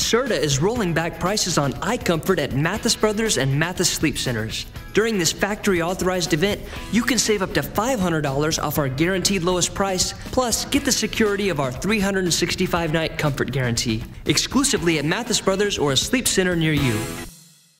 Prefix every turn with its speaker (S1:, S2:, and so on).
S1: Serta is rolling back prices on iComfort at Mathis Brothers and Mathis Sleep Centers. During this factory-authorized event, you can save up to $500 off our guaranteed lowest price, plus get the security of our 365-night comfort guarantee, exclusively at Mathis Brothers or a sleep center near you.